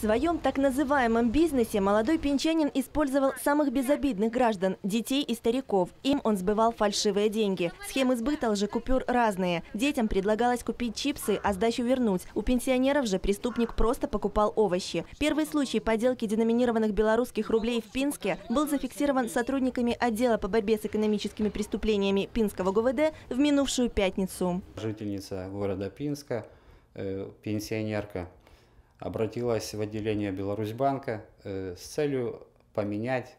своем так называемом бизнесе молодой пинчанин использовал самых безобидных граждан – детей и стариков. Им он сбывал фальшивые деньги. Схемы сбыта лжекупюр разные. Детям предлагалось купить чипсы, а сдачу вернуть. У пенсионеров же преступник просто покупал овощи. Первый случай подделки деноминированных белорусских рублей в Пинске был зафиксирован сотрудниками отдела по борьбе с экономическими преступлениями Пинского ГУВД в минувшую пятницу. Жительница города Пинска, пенсионерка, обратилась в отделение Беларусьбанка с целью поменять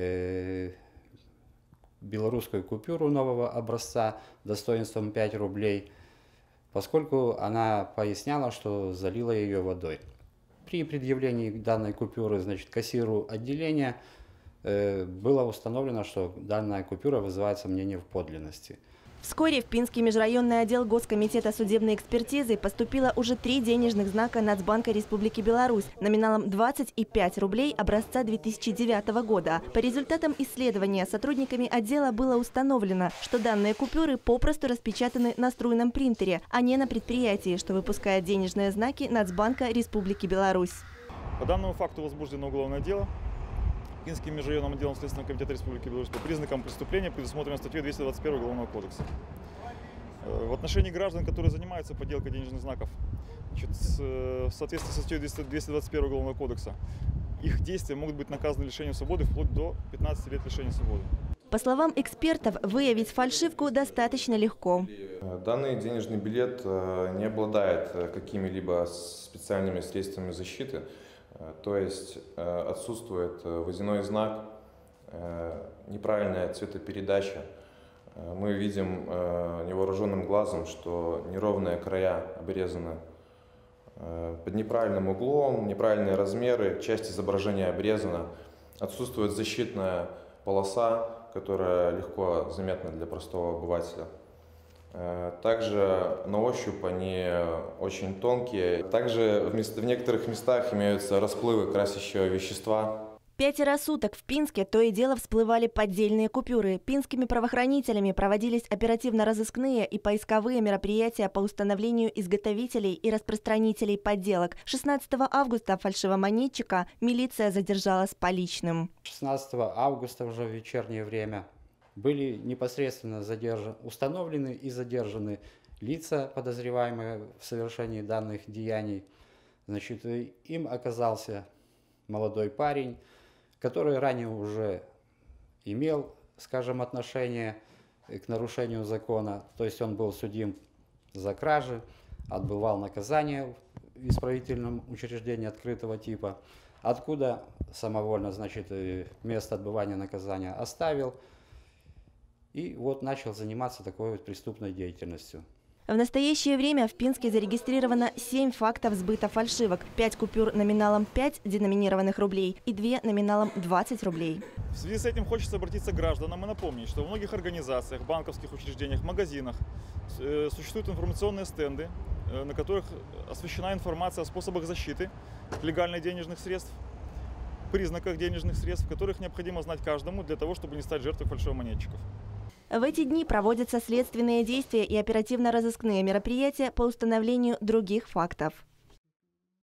белорусскую купюру нового образца достоинством 5 рублей, поскольку она поясняла, что залила ее водой. При предъявлении данной купюры, кассиру отделения было установлено, что данная купюра вызывает сомнения в подлинности. Вскоре в Пинский межрайонный отдел Госкомитета судебной экспертизы поступило уже 3 денежных знака Нацбанка Республики Беларусь номиналом 20 и 5 рублей образца 2009 года. По результатам исследования сотрудниками отдела было установлено, что данные купюры попросту распечатаны на струйном принтере, а не на предприятии, что выпускает денежные знаки Нацбанка Республики Беларусь. По данному факту возбуждено уголовное дело Пинским межрайонным отделом Следственного комитета Республики Беларусь по признакам преступления, предусмотренного статьей 221 Уголовного кодекса. В отношении граждан, которые занимаются подделкой денежных знаков, в соответствии с статьей 221 Уголовного кодекса, их действия могут быть наказаны лишением свободы вплоть до 15 лет лишения свободы. По словам экспертов, выявить фальшивку достаточно легко. Данный денежный билет не обладает какими-либо специальными средствами защиты. То есть отсутствует водяной знак, неправильная цветопередача. Мы видим невооруженным глазом, что неровные края обрезаны под неправильным углом, неправильные размеры, часть изображения обрезана. Отсутствует защитная полоса, которая легко заметна для простого обывателя. Также на ощупь они очень тонкие. Также в некоторых местах имеются расплывы красящего вещества. 5 суток в Пинске то и дело всплывали поддельные купюры. Пинскими правоохранителями проводились оперативно-розыскные и поисковые мероприятия по установлению изготовителей и распространителей подделок. 16 августа фальшивомонетчика милиция задержала с поличным. 16 августа уже в вечернее время были непосредственно установлены и задержаны лица, подозреваемые в совершении данных деяний. Им оказался молодой парень, который ранее уже имел, отношение к нарушению закона. То есть он был судим за кражи, отбывал наказание в исправительном учреждении открытого типа, откуда самовольно, место отбывания наказания оставил. И вот начал заниматься такой преступной деятельностью. В настоящее время в Пинске зарегистрировано 7 фактов сбыта фальшивок. 5 купюр номиналом 5 деноминированных рублей и 2 номиналом 20 рублей. В связи с этим хочется обратиться к гражданам и напомнить, что в многих организациях, банковских учреждениях, магазинах существуют информационные стенды, на которых освещена информация о способах защиты легальных денежных средств, признаках денежных средств, которых необходимо знать каждому для того, чтобы не стать жертвой фальшивомонетчиков. В эти дни проводятся следственные действия и оперативно-розыскные мероприятия по установлению других фактов.